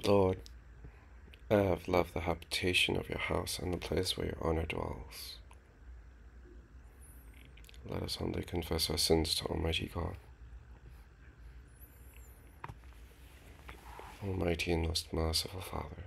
Lord, I have loved the habitation of your house and the place where your honor dwells. Let us humbly confess our sins to Almighty God. Almighty and most merciful Father,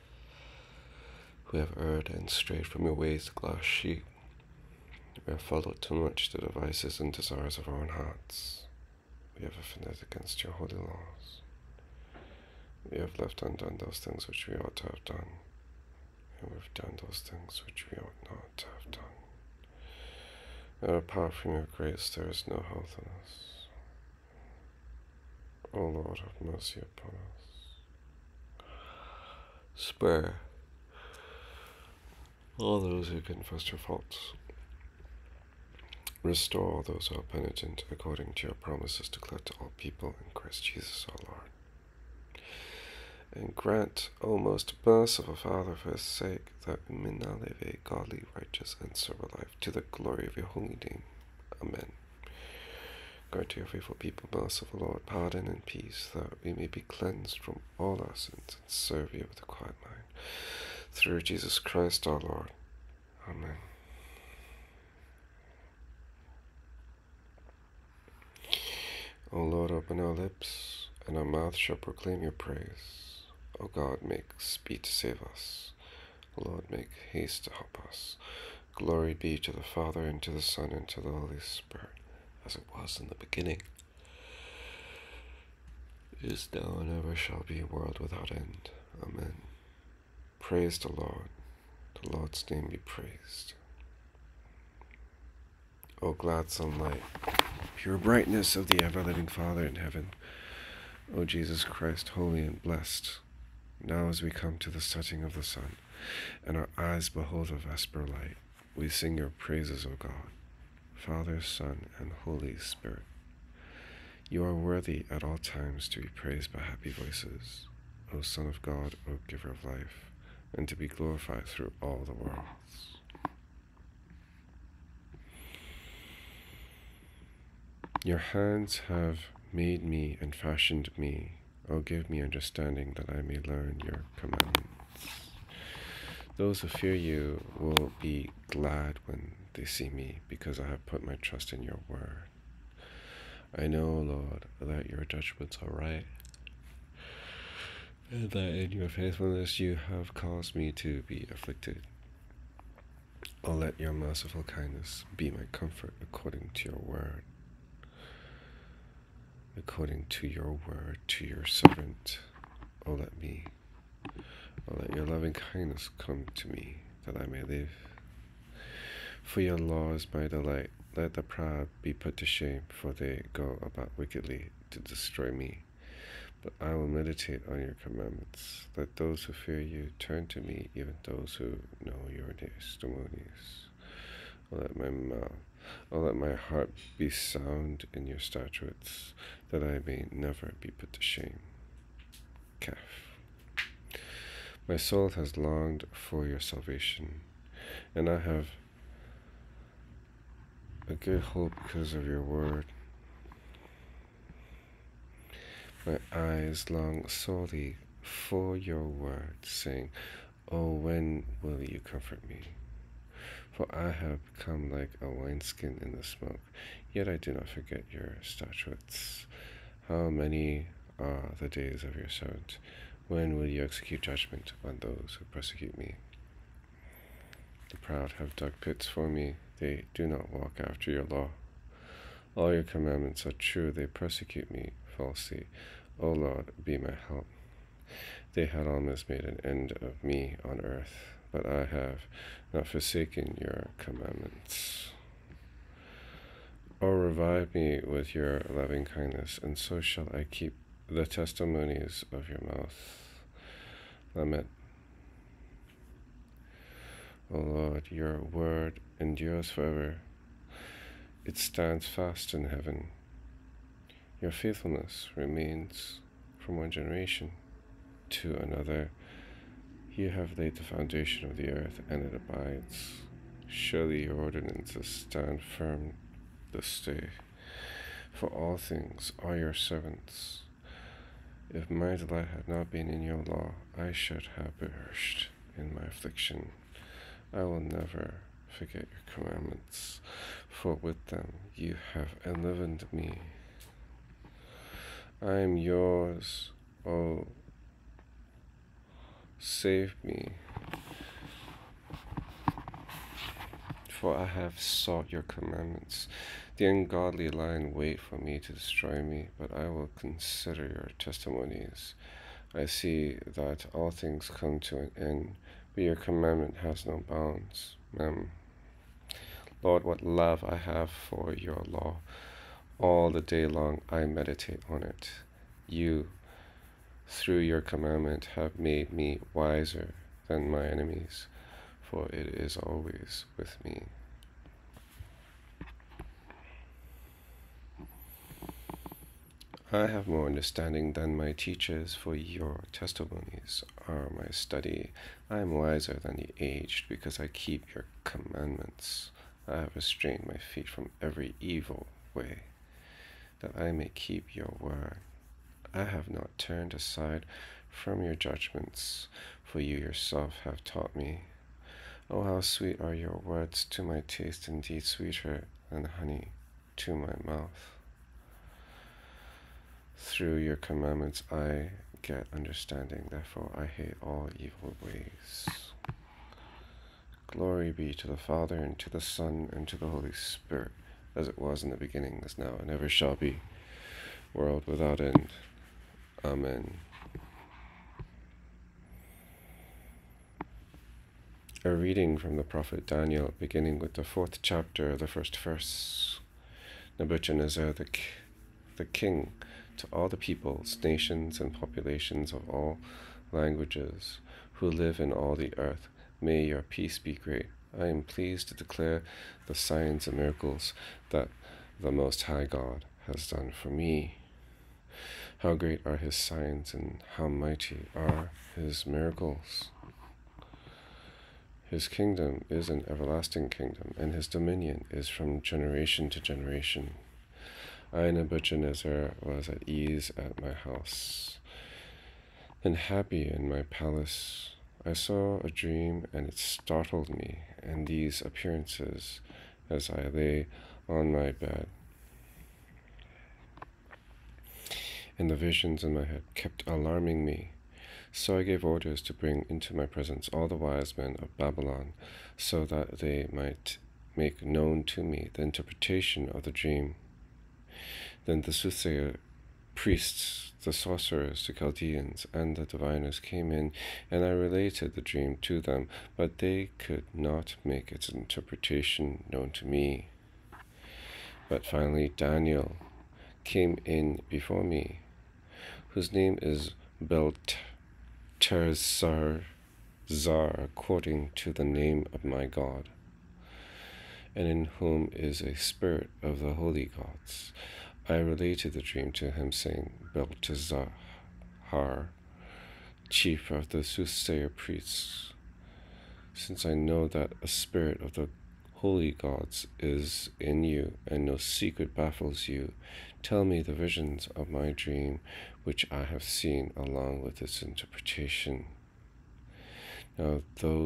we have erred and strayed from your ways like lost sheep. We have followed too much the devices and desires of our own hearts. We have offended against your holy laws. We have left undone those things which we ought to have done, and we have done those things which we ought not to have done. And apart from your grace, there is no health in us. O Lord, have mercy upon us. Spare all those who confess your faults. Restore all those who are penitent, according to your promises declared to all people in Christ Jesus our Lord. And grant, O most merciful Father, for his sake, that we may now live a godly, righteous, and sober life, to the glory of your holy name. Amen. Grant to your faithful people, merciful Lord, pardon and peace, that we may be cleansed from all our sins and serve you with a quiet mind. Through Jesus Christ our Lord. Amen. O Lord, open our lips, and our mouth shall proclaim your praise. O God, make speed to save us. O Lord, make haste to help us. Glory be to the Father, and to the Son, and to the Holy Spirit, as it was in the beginning, is now, and ever shall be, world without end. Amen. Praise the Lord. The Lord's name be praised. O glad sunlight, pure brightness of the ever-living Father in heaven, O Jesus Christ, holy and blessed, now as we come to the setting of the sun, and our eyes behold a vesper light, we sing your praises, O God, Father, Son, and Holy Spirit. You are worthy at all times to be praised by happy voices, O Son of God, O Giver of life, and to be glorified through all the worlds. Your hands have made me and fashioned me. O give me understanding that I may learn your commandments. Those who fear you will be glad when they see me, because I have put my trust in your word. I know, Lord, that your judgments are right, and that in your faithfulness you have caused me to be afflicted. O let your merciful kindness be my comfort according to your word. According to your word, to your servant, O let your loving kindness come to me, that I may live. For your law is my delight. Let the proud be put to shame, for they go about wickedly to destroy me. But I will meditate on your commandments. Let those who fear you turn to me, even those who know your testimonies. Let my heart be sound in your statutes, that I may never be put to shame. Kaf. My soul has longed for your salvation, and I have a good hope because of your word. My eyes long sorely for your word, saying, Oh, when will you comfort me? For I have become like a wineskin in the smoke, yet I do not forget your statutes. How many are the days of your servant? When will you execute judgment on those who persecute me? The proud have dug pits for me. They do not walk after your law. All your commandments are true. They persecute me falsely. O Lord, be my help. They had almost made an end of me on earth, but I have not forsaken your commandments. O revive me with your loving kindness, and so shall I keep the testimonies of your mouth. Lament. O Lord, your word endures forever. It stands fast in heaven. Your faithfulness remains from one generation to another. You have laid the foundation of the earth, and it abides. Surely your ordinances stand firm this day. For all things are your servants. If my delight had not been in your law, I should have perished in my affliction. I will never forget your commandments, for with them you have enlivened me. I am yours, oh, save me, for I have sought your commandments. The ungodly lie in wait for me to destroy me, but I will consider your testimonies. I see that all things come to an end, but your commandment has no bounds. Lord, what love I have for your law. All the day long I meditate on it. You, through your commandment, have made me wiser than my enemies, for it is always with me. I have more understanding than my teachers, for your testimonies are my study. I am wiser than the aged, because I keep your commandments. I have restrained my feet from every evil way, that I may keep your word. I have not turned aside from your judgments, for you yourself have taught me. Oh, how sweet are your words to my taste, indeed sweeter than honey to my mouth. Through your commandments I get understanding, therefore I hate all evil ways. Glory be to the Father, and to the Son, and to the Holy Spirit, as it was in the beginning, is now, and ever shall be, world without end. Amen. A reading from the prophet Daniel, beginning with the 4th chapter of the 1st verse. Nebuchadnezzar the king, to all the peoples, nations, and populations of all languages who live in all the earth, may your peace be great. I am pleased to declare the signs and miracles that the Most High God has done for me. How great are his signs, and how mighty are his miracles. His kingdom is an everlasting kingdom, and his dominion is from generation to generation. I, Nebuchadnezzar, was at ease at my house, and happy in my palace. I saw a dream, and it startled me, and these appearances as I lay on my bed. And the visions in my head kept alarming me. So I gave orders to bring into my presence all the wise men of Babylon, so that they might make known to me the interpretation of the dream. Then the soothsayer priests, the sorcerers, the Chaldeans, and the diviners came in, and I related the dream to them, but they could not make its interpretation known to me. But finally Daniel came in before me, whose name is Belteshazzar, according to the name of my God, and in whom is a spirit of the holy gods. I related the dream to him, saying, Belteshazzar, chief of the soothsayer priests, since I know that a spirit of the holy gods is in you, and no secret baffles you, tell me the visions of my dream, which I have seen, along with its interpretation. Now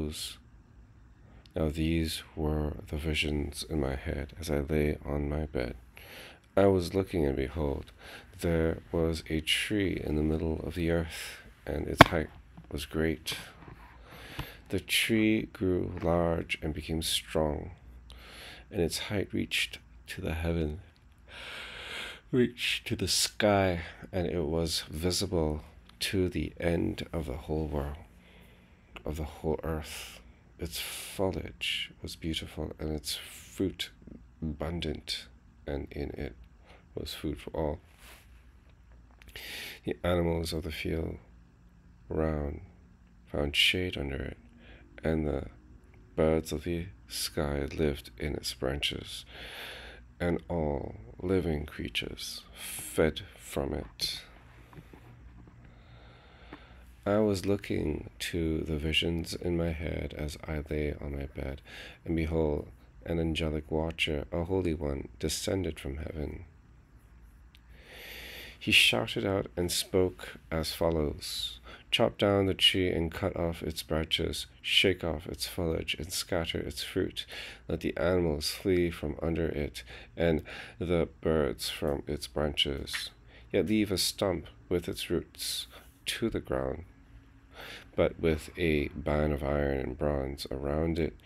these were the visions in my head as I lay on my bed. I was looking, and behold, there was a tree in the middle of the earth, and its height was great. The tree grew large and became strong, and its height reached to the heaven, reached to the sky, and it was visible to the end of the whole world, of the whole earth. Its foliage was beautiful, and its fruit abundant, and in it was food for all. The animals of the field round found shade under it, and the birds of the sky lived in its branches, and all living creatures fed from it. I was looking to the visions in my head as I lay on my bed, and behold, an angelic watcher, a holy one, descended from heaven. He shouted out and spoke as follows: Chop down the tree and cut off its branches, shake off its foliage and scatter its fruit. Let the animals flee from under it, and the birds from its branches. Yet leave a stump with its roots to the ground, but with a band of iron and bronze around it.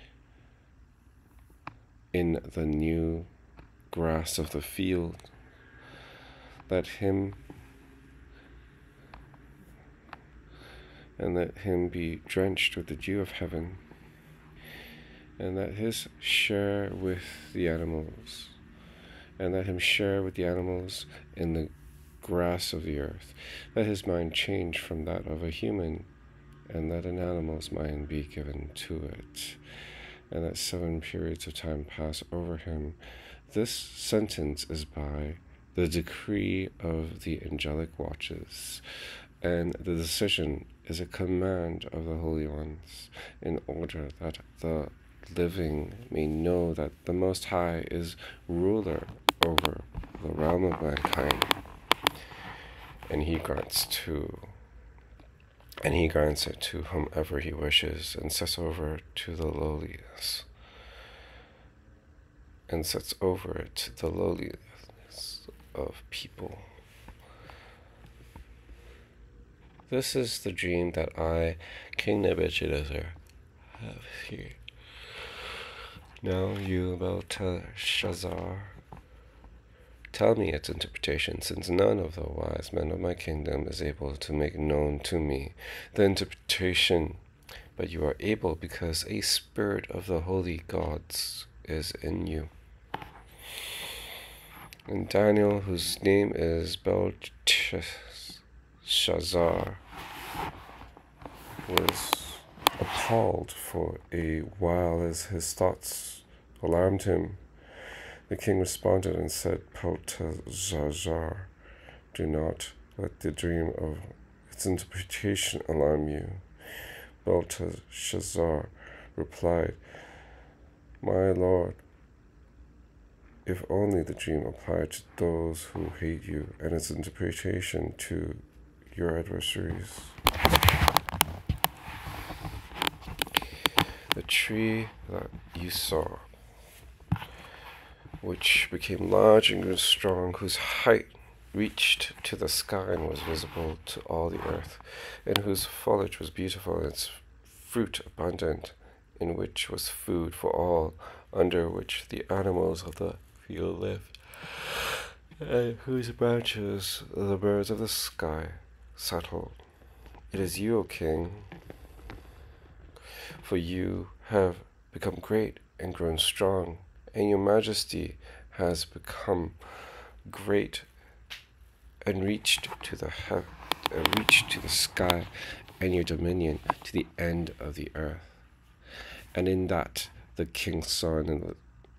In the new grass of the field, let him be drenched with the dew of heaven, and let his share with the animals, and let him share with the animals in the grass of the earth. Let his mind change from that of a human, and let an animal's mind be given to it, and let 7 periods of time pass over him. This sentence is by the decree of the angelic watches, and the decision is a command of the holy ones, in order that the living may know that the Most High is ruler over the realm of mankind, and he grants it to whomever he wishes, and sets over it to the lowliness of people. This is the dream that I, King Nebuchadnezzar, have here. Now you, Belteshazzar, tell me its interpretation, since none of the wise men of my kingdom is able to make known to me the interpretation, but you are able because a spirit of the holy gods is in you. And Daniel, whose name is Belteshazzar, was appalled for a while as his thoughts alarmed him. The king responded and said, Belteshazzar, do not let the dream of its interpretation alarm you. Belteshazzar replied, My lord, if only the dream applied to those who hate you, and its interpretation to your adversaries. The tree that you saw, which became large and grew strong, whose height reached to the sky and was visible to all the earth, and whose foliage was beautiful and its fruit abundant, in which was food for all, under which the animals of the field lived, and whose branches the birds of the sky settled. It is you, O king, for you have become great and grown strong, and your majesty has become great and reached to the sky, and your dominion to the end of the earth. And in that the king saw an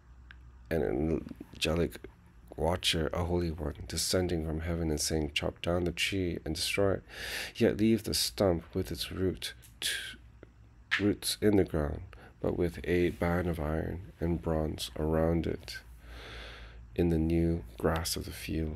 angelic watcher, a holy one, descending from heaven and saying, Chop down the tree and destroy it, yet leave the stump with its roots in the ground, but with a band of iron and bronze around it, in the new grass of the field.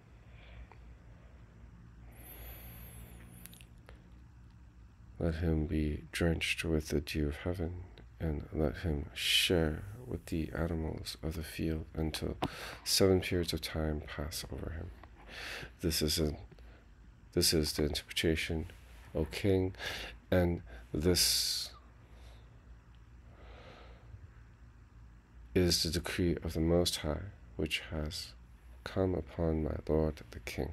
Let him be drenched with the dew of heaven, and let him share with the animals of the field until 7 periods of time pass over him. This is the interpretation, O king, and this is the decree of the Most High, which has come upon my lord the king.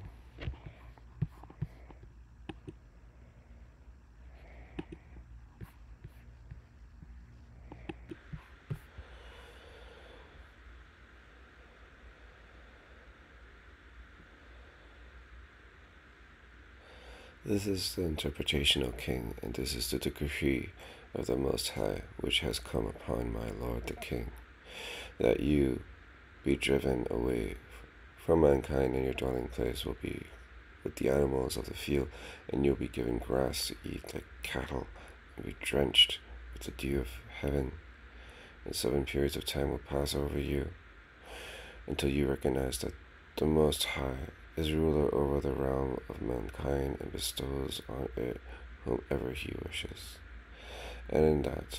This is the interpretation, O king, and this is the decree of the Most High, which has come upon my lord the king, that you be driven away from mankind, and your dwelling place will be with the animals of the field, and you'll be given grass to eat like cattle, and be drenched with the dew of heaven. And 7 periods of time will pass over you, until you recognize that the Most High is ruler over the realm of mankind and bestows on it whomever he wishes. And in that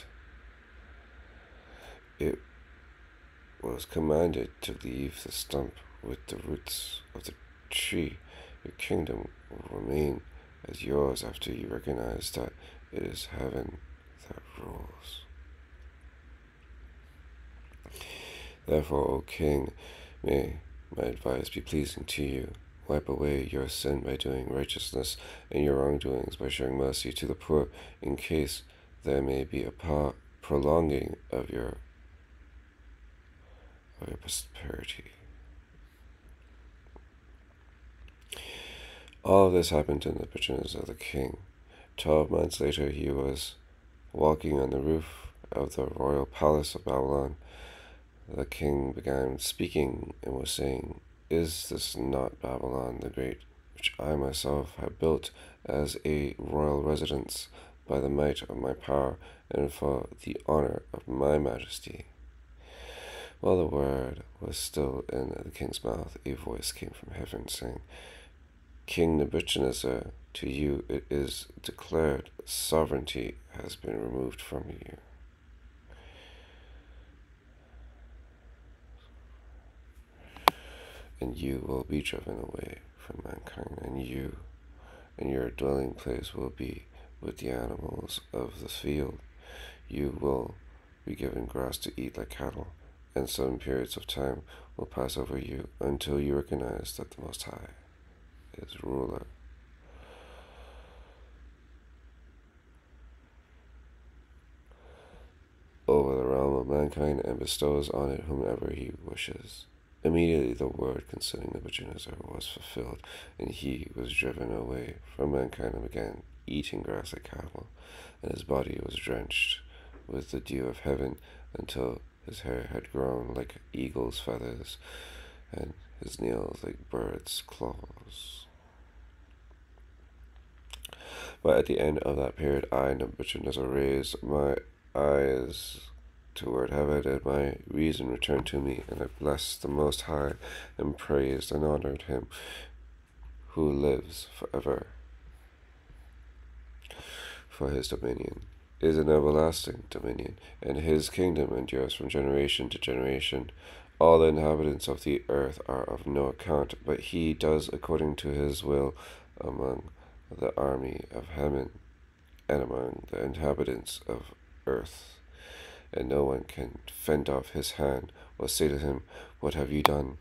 it was commanded to leave the stump with the roots of the tree, your kingdom will remain as yours after you recognize that it is heaven that rules. Therefore, O King, may my advice be pleasing to you. Wipe away your sin by doing righteousness, and your wrongdoings by showing mercy to the poor, in case there may be a prolonging of your prosperity. All of this happened in the Nebuchadnezzar the king. 12 months later, he was walking on the roof of the royal palace of Babylon. The king began speaking and was saying, "Is this not Babylon the Great, which I myself have built as a royal residence by the might of my power and for the honor of my majesty?" While the word was still in the king's mouth, a voice came from heaven, saying, "King Nebuchadnezzar, to you it is declared, sovereignty has been removed from you. And you will be driven away from mankind, and you and your dwelling place will be with the animals of the field. You will be given grass to eat like cattle, and some periods of time will pass over you until you recognize that the Most High is ruler. Over the realm of mankind and bestows on it whomever he wishes." Immediately the word concerning Nebuchadnezzar was fulfilled, and he was driven away from mankind and began eating grass like cattle, and his body was drenched with the dew of heaven until his hair had grown like eagle's feathers, and his nails like birds' claws. But at the end of that period, I, Nebuchadnezzar, raised my eyes toward heaven, and my reason returned to me, and I blessed the Most High, and praised and honored him who lives forever. For his dominion is an everlasting dominion, and his kingdom endures from generation to generation. All the inhabitants of the earth are of no account, but he does according to his will among the army of heaven and among the inhabitants of earth. And no one can fend off his hand or say to him, "What have you done?"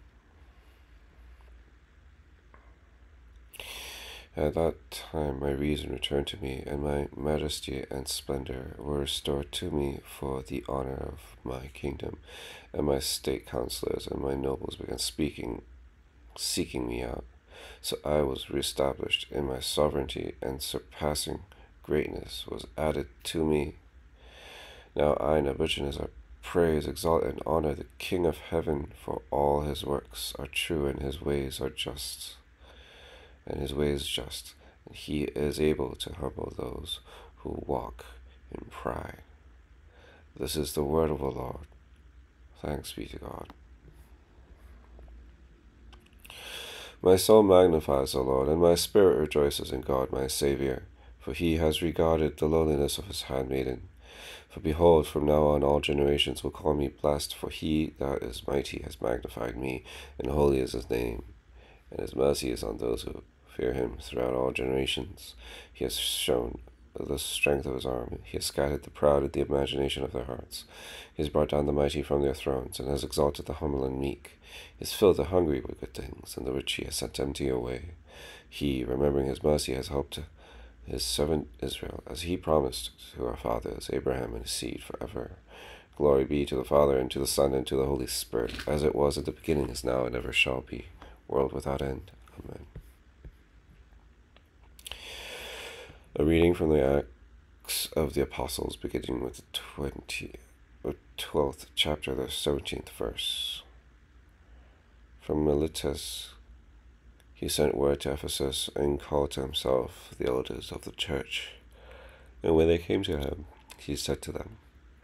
At that time my reason returned to me, and my majesty and splendor were restored to me for the honor of my kingdom. And my state counselors and my nobles began seeking me out. So I was reestablished in my sovereignty, and surpassing greatness was added to me. Now I, Nebuchadnezzar, praise, exalt, and honor the King of heaven, for all his works are true, and his ways are just. And he is able to humble those who walk in pride. This is the word of the Lord. Thanks be to God. My soul magnifies the Lord, and my spirit rejoices in God my Saviour, for he has regarded the lowliness of his handmaiden. For behold, from now on all generations will call me blessed, for he that is mighty has magnified me, and holy is his name. And his mercy is on those who fear him throughout all generations. He has shown the strength of his arm. He has scattered the proud in the imagination of their hearts. He has brought down the mighty from their thrones, and has exalted the humble and meek. He has filled the hungry with good things, and the rich he has sent empty away. He, remembering his mercy, has helped his servant Israel, as he promised to our fathers, Abraham and his seed forever. Glory be to the Father, and to the Son, and to the Holy Spirit, as it was at the beginning, is now, and ever shall be, world without end. Amen. A reading from the Acts of the Apostles, beginning with the 12th chapter, the 17th verse. From Miletus he sent word to Ephesus, and called to himself the elders of the church. And when they came to him, he said to them,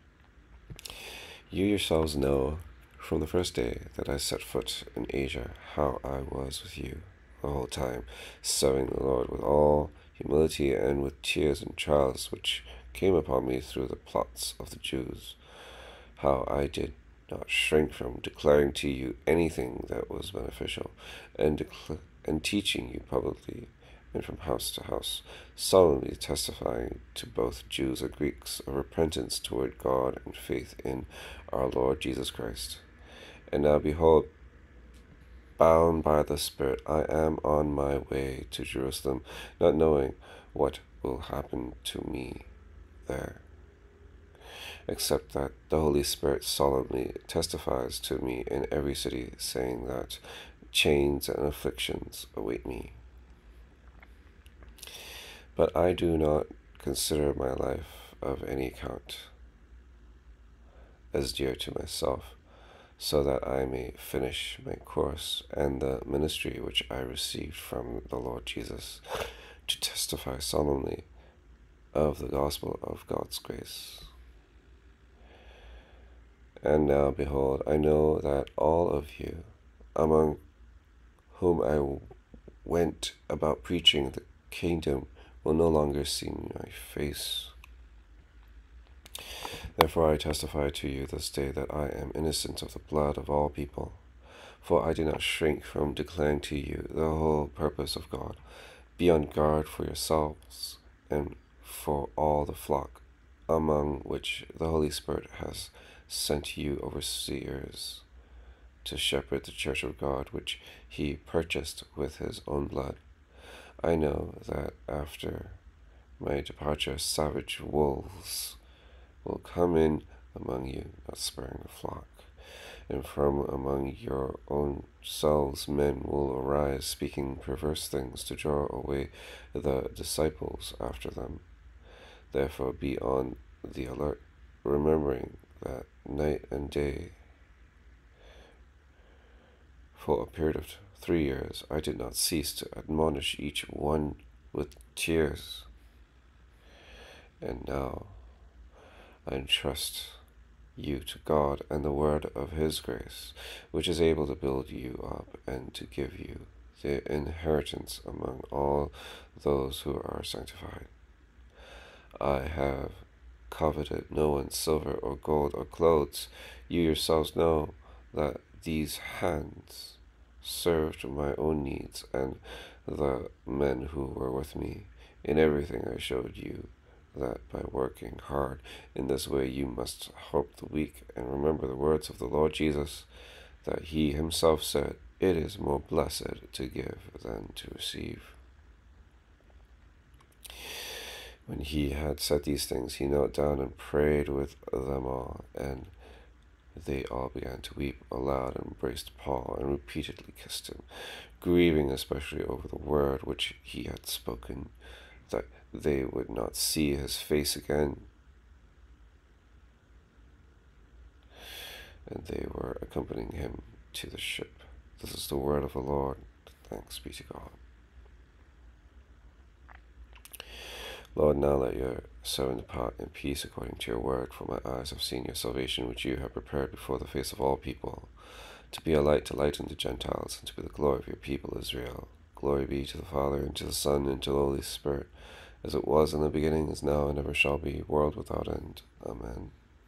"You yourselves know from the first day that I set foot in Asia how I was with you, the whole time, serving the Lord with all humility and with tears and trials which came upon me through the plots of the Jews, how I did not shrink from declaring to you anything that was beneficial, and teaching you publicly and from house to house, solemnly testifying to both Jews and Greeks of repentance toward God and faith in our Lord Jesus Christ. And now behold, bound by the Spirit, I am on my way to Jerusalem, not knowing what will happen to me there, except that the Holy Spirit solemnly testifies to me in every city, saying that chains and afflictions await me. But I do not consider my life of any account as dear to myself, so that I may finish my course and the ministry which I received from the Lord Jesus, to testify solemnly of the gospel of God's grace. And now, behold, I know that all of you, among whom I went about preaching the kingdom, will no longer see my face. Therefore I testify to you this day that I am innocent of the blood of all people. For I do not shrink from declaring to you the whole purpose of God. Be on guard for yourselves and for all the flock, among which the Holy Spirit has sent you overseers to shepherd the church of God, which he purchased with his own blood. I know that after my departure savage wolves will come in among you, not sparing the flock. And from among your own selves men will arise, speaking perverse things to draw away the disciples after them. Therefore be on the alert, remembering that night and day, for a period of 3 years, I did not cease to admonish each one with tears. And now I entrust you to God and the word of his grace, which is able to build you up and to give you the inheritance among all those who are sanctified. I have coveted no one's silver or gold or clothes. You yourselves know that these hands served my own needs and the men who were with me. In everything I showed you that by working hard in this way you must help the weak, and remember the words of the Lord Jesus, that he himself said, "It is more blessed to give than to receive." When he had said these things, he knelt down and prayed with them all, and they all began to weep aloud and embraced Paul and repeatedly kissed him, grieving especially over the word which he had spoken, that they would not see his face again. And they were accompanying him to the ship. This is the word of the Lord. Thanks be to God. Lord, now let your servant depart in peace according to your word, for my eyes have seen your salvation, which you have prepared before the face of all people, to be a light to lighten the Gentiles, and to be the glory of your people Israel. Glory be to the Father, and to the Son, and to the Holy Spirit, as it was in the beginning, is now, and ever shall be, world without end. Amen.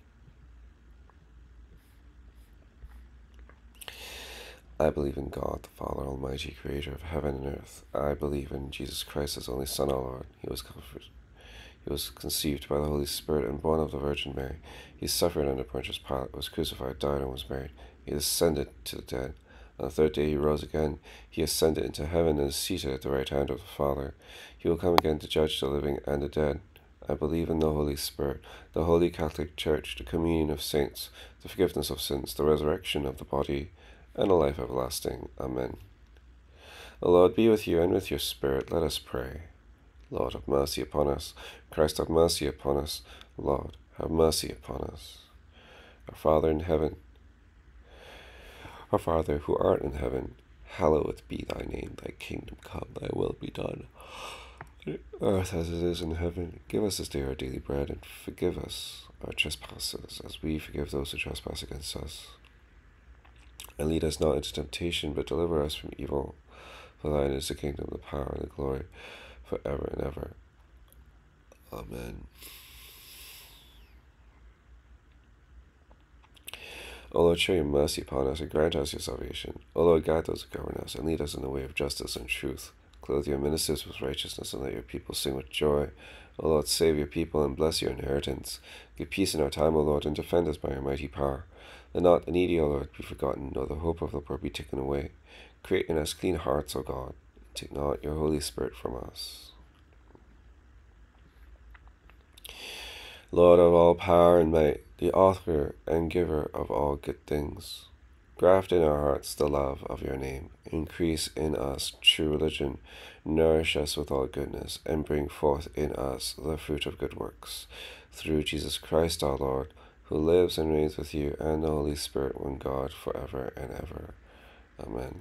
I believe in God, the Father Almighty, creator of heaven and earth. I believe in Jesus Christ, his only Son, our Lord. He was conceived by the Holy Spirit and born of the Virgin Mary. He suffered under Pontius Pilate, was crucified, died, and was buried. He descended to the dead. On the third day he rose again. He ascended into heaven and is seated at the right hand of the Father. He will come again to judge the living and the dead. I believe in the Holy Spirit, the Holy Catholic Church, the communion of saints, the forgiveness of sins, the resurrection of the body, and a life everlasting. Amen. The Lord be with you and with your spirit. Let us pray. Lord, have mercy upon us. Christ, have mercy upon us. Lord, have mercy upon us. Our Father in heaven, our Father who art in heaven, hallowed be thy name. Thy kingdom come, thy will be done, on earth as it is in heaven. Give us this day our daily bread, and forgive us our trespasses, as we forgive those who trespass against us. And lead us not into temptation, but deliver us from evil. For thine is the kingdom, the power, and the glory, forever and ever. Amen. O Lord, show your mercy upon us, and grant us your salvation. O Lord, guide those who govern us, and lead us in the way of justice and truth. Clothe your ministers with righteousness, and let your people sing with joy. O Lord, save your people, and bless your inheritance. Give peace in our time, O Lord, and defend us by your mighty power. Let not the needy, O Lord, be forgotten, nor the hope of the poor be taken away. Create in us clean hearts, O God, and take not your Holy Spirit from us. Lord of all power and might, the author and giver of all good things, graft in our hearts the love of your name. Increase in us true religion. Nourish us with all goodness, and bring forth in us the fruit of good works. Through Jesus Christ our Lord, who lives and reigns with you and the Holy Spirit, one God, forever and ever. Amen.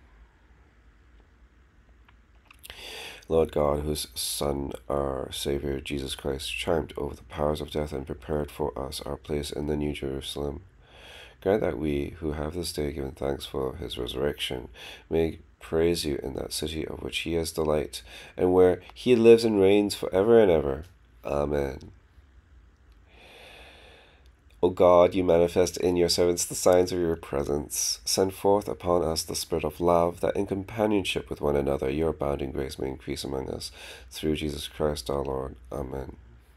Lord God, whose Son, our Saviour, Jesus Christ, triumphed over the powers of death and prepared for us our place in the New Jerusalem, grant that we, who have this day given thanks for his resurrection, may praise you in that city of which he has delight, and where he lives and reigns forever and ever. Amen. O God, you manifest in your servants the signs of your presence. Send forth upon us the spirit of love, that in companionship with one another your abounding grace may increase among us. Through Jesus Christ our Lord. Amen.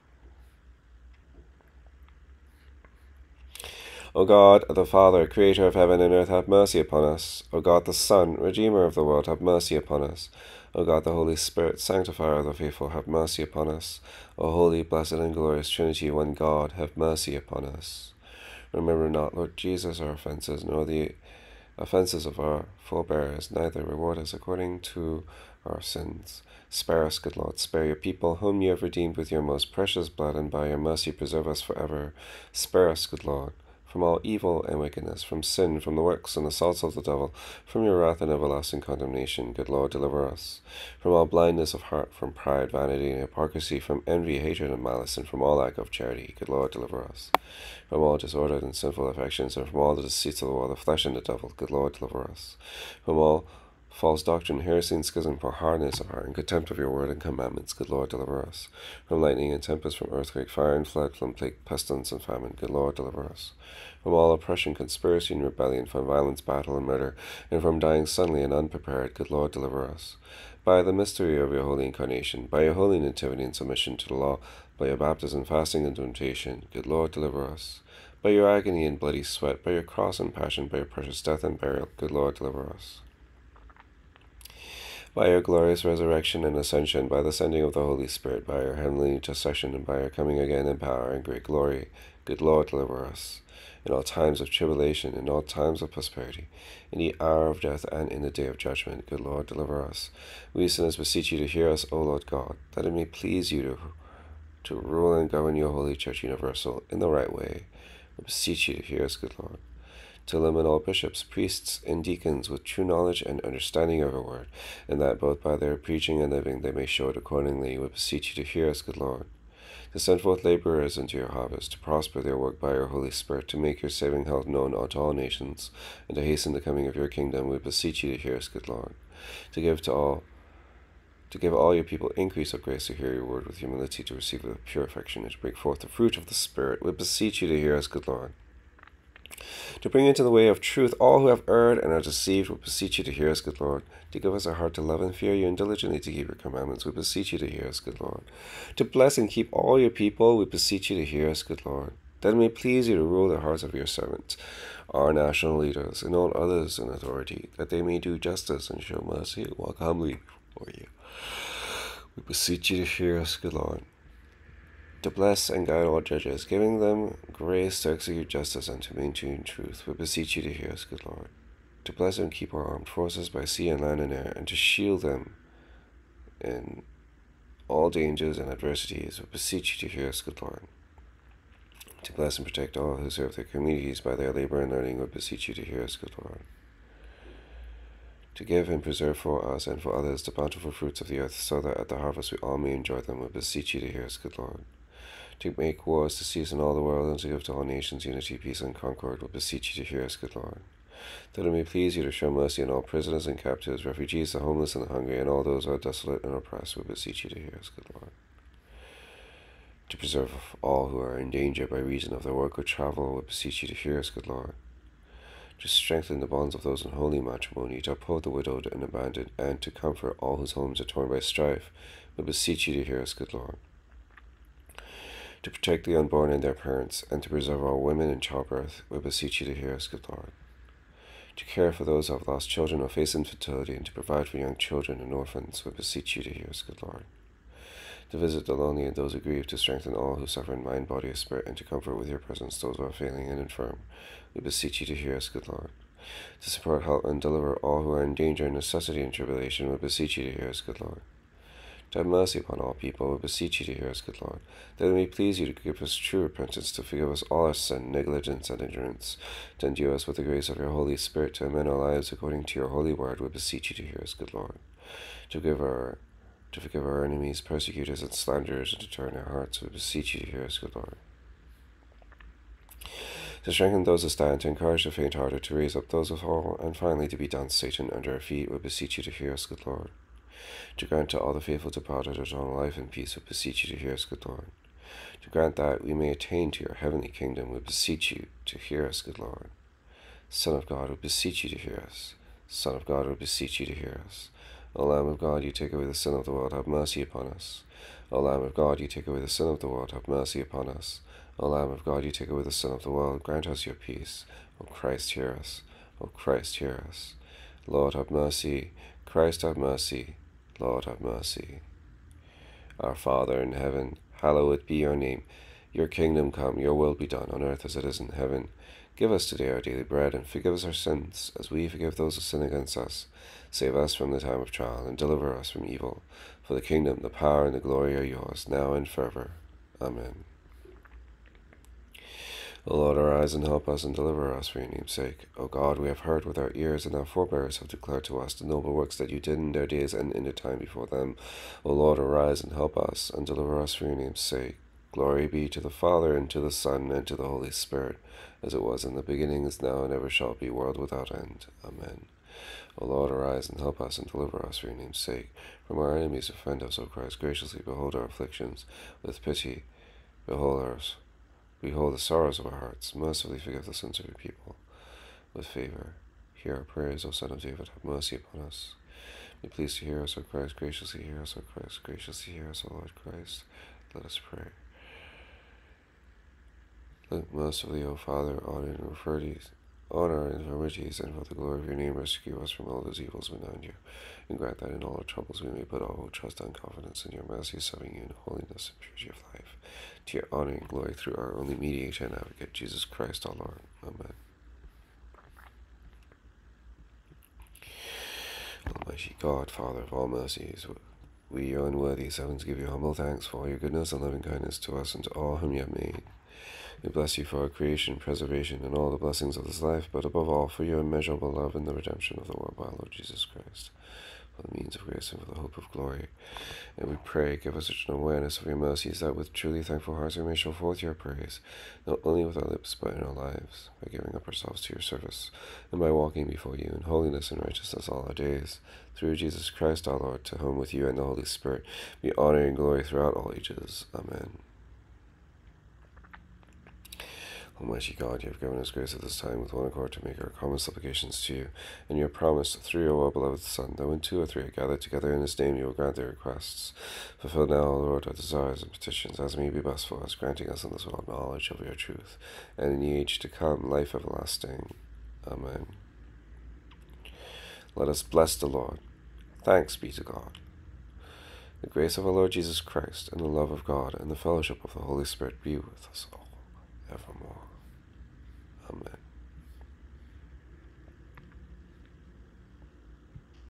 O God, the Father, creator of heaven and earth, have mercy upon us. O God, the Son, redeemer of the world, have mercy upon us. O God, the Holy Spirit, sanctifier of the faithful, have mercy upon us. O holy, blessed, and glorious Trinity, one God, have mercy upon us. Remember not, Lord Jesus, our offences, nor the offences of our forebears, neither reward us according to our sins. Spare us, good Lord, spare your people, whom you have redeemed with your most precious blood, and by your mercy preserve us forever. Spare us, good Lord, from all evil and wickedness, from sin, from the works and assaults of the devil, from your wrath and everlasting condemnation. Good Lord, deliver us from all blindness of heart, from pride, vanity, and hypocrisy, from envy, hatred, and malice, and from all lack of charity. Good Lord, deliver us from all disordered and sinful affections, and from all the deceits of the world, the flesh, and the devil. Good Lord, deliver us from all false doctrine, heresy, and schism, for hardness of heart, and contempt of your word and commandments. Good Lord, deliver us from lightning and tempest, from earthquake, fire, and flood, from plague, pestilence, and famine. Good Lord, deliver us from all oppression, conspiracy, and rebellion, from violence, battle, and murder, and from dying suddenly and unprepared. Good Lord, deliver us by the mystery of your holy incarnation, by your holy nativity and submission to the law, by your baptism, fasting, and temptation. Good Lord, deliver us by your agony and bloody sweat, by your cross and passion, by your precious death and burial. Good Lord, deliver us by your glorious resurrection and ascension, by the sending of the Holy Spirit, by your heavenly intercession, and by your coming again in power and great glory. Good Lord, deliver us in all times of tribulation, in all times of prosperity, in the hour of death, and in the day of judgment. Good Lord, deliver us. We sinners beseech you to hear us, O Lord God, that it may please you to rule and govern your holy church universal in the right way. We beseech you to hear us, good Lord, to limit all bishops, priests, and deacons with true knowledge and understanding of your word, and that both by their preaching and living they may show it accordingly. We beseech you to hear us, good Lord, to send forth laborers into your harvest, to prosper their work by your Holy Spirit, to make your saving health known to all nations, and to hasten the coming of your kingdom. We beseech you to hear us, good Lord, to give all your people increase of grace, to hear your word with humility, to receive it with pure affection, and to bring forth the fruit of the Spirit. We beseech you to hear us, good Lord, to bring into the way of truth all who have erred and are deceived. We beseech you to hear us, good Lord, to give us a heart to love and fear you, and diligently to keep your commandments. We beseech you to hear us, good Lord, to bless and keep all your people. We beseech you to hear us, good Lord, that it may please you to rule the hearts of your servants, our national leaders, and all others in authority, that they may do justice and show mercy and walk humbly before you. We beseech you to hear us, good Lord, to bless and guide all judges, giving them grace to execute justice and to maintain truth. We beseech you to hear us, good Lord, to bless and keep our armed forces by sea and land and air, and to shield them in all dangers and adversities. We beseech you to hear us, good Lord, to bless and protect all who serve their communities by their labor and learning. We beseech you to hear us, good Lord, to give and preserve for us and for others the bountiful fruits of the earth, so that at the harvest we all may enjoy them. We beseech you to hear us, good Lord, to make wars to cease in all the world, and to give to all nations unity, peace, and concord. We beseech you to hear us, good Lord, that it may please you to show mercy on all prisoners and captives, refugees, the homeless, and the hungry, and all those who are desolate and oppressed. We beseech you to hear us, good Lord. To preserve all who are in danger by reason of their work or travel, we beseech you to hear us, good Lord. To strengthen the bonds of those in holy matrimony, to uphold the widowed and abandoned, and to comfort all whose homes are torn by strife, we beseech you to hear us, good Lord. To protect the unborn and their parents, and to preserve all women in childbirth, we beseech you to hear us, good Lord. To care for those who have lost children or face infertility, and to provide for young children and orphans, we beseech you to hear us, good Lord. To visit the lonely and those who grieve, to strengthen all who suffer in mind, body, or spirit, and to comfort with your presence those who are failing and infirm, we beseech you to hear us, good Lord. To support, help, and deliver all who are in danger, necessity, and tribulation, we beseech you to hear us, good Lord. To have mercy upon all people, we beseech you to hear us, good Lord, that it may please you to give us true repentance, to forgive us all our sin, negligence, and ignorance, to endue us with the grace of your Holy Spirit, to amend our lives according to your holy word, we beseech you to hear us, good Lord. To forgive our enemies, persecutors, and slanderers, and to turn our hearts, we beseech you to hear us, good Lord. To strengthen those who stand, to encourage the faint-hearted, to raise up those who fall, and finally to beat down Satan under our feet, we beseech you to hear us, good Lord. To grant to all the faithful departed eternal life and peace, we beseech you to hear us, good Lord. To grant that we may attain to your heavenly kingdom, we beseech you to hear us, good Lord. Son of God, we beseech you to hear us. Son of God, we beseech you to hear us. O Lamb of God, you take away the sin of the world, have mercy upon us. O Lamb of God, you take away the sin of the world, have mercy upon us. O Lamb of God, you take away the sin of the world, grant us your peace. O Christ, hear us. O Christ, hear us. Lord, have mercy. Christ, have mercy. Lord, have mercy. Our Father in heaven, hallowed be your name. Your kingdom come, your will be done, on earth as it is in heaven. Give us today our daily bread, and forgive us our sins, as we forgive those who sin against us. Save us from the time of trial, and deliver us from evil. For the kingdom, the power, and the glory are yours, now and forever. Amen. O Lord, arise and help us, and deliver us for your name's sake. O God, we have heard with our ears, and our forebears have declared to us the noble works that you did in their days and in the time before them. O Lord, arise and help us, and deliver us for your name's sake. Glory be to the Father, and to the Son, and to the Holy Spirit, as it was in the beginning, is now, and ever shall be, world without end. Amen. O Lord, arise and help us, and deliver us for your name's sake. From our enemies defend us, O Christ, graciously behold our afflictions. With pity, behold the sorrows of our hearts. Mercifully forgive the sins of your people. With favor, hear our prayers, O Son of David, have mercy upon us. Be pleased to hear us, O Christ, graciously hear us, O Christ, graciously hear us, O Lord Christ. Let us pray. Look mercifully, O Father, on our infirmities, and for the glory of your name, rescue us from all those evils we know you, and grant that in all our troubles we may put all trust and confidence in your mercy, serving you in holiness and purity of life, to your honor and glory through our only mediator and advocate, Jesus Christ our Lord. Amen. Almighty God, Father of all mercies, we, your unworthy servants, give you humble thanks for all your goodness and loving kindness to us and to all whom you have made. We bless you for our creation, preservation, and all the blessings of this life, but above all for your immeasurable love and the redemption of the world by our Lord Jesus Christ, for the means of grace and for the hope of glory. And we pray, give us such an awareness of your mercies that with truly thankful hearts we may show forth your praise, not only with our lips but in our lives, by giving up ourselves to your service, and by walking before you in holiness and righteousness all our days, through Jesus Christ our Lord, to whom with you and the Holy Spirit be honor and glory throughout all ages. Amen. Almighty God, you have given us grace at this time with one accord to make our common supplications to you, and you have promised through your well-beloved Son, that when 2 or 3 are gathered together in his name, you will grant their requests. Fulfill now, O Lord, our desires and petitions, as may be best for us, granting us in this world knowledge of your truth, and in the age to come life everlasting. Amen. Let us bless the Lord. Thanks be to God. The grace of our Lord Jesus Christ, and the love of God, and the fellowship of the Holy Spirit be with us all evermore. Amen.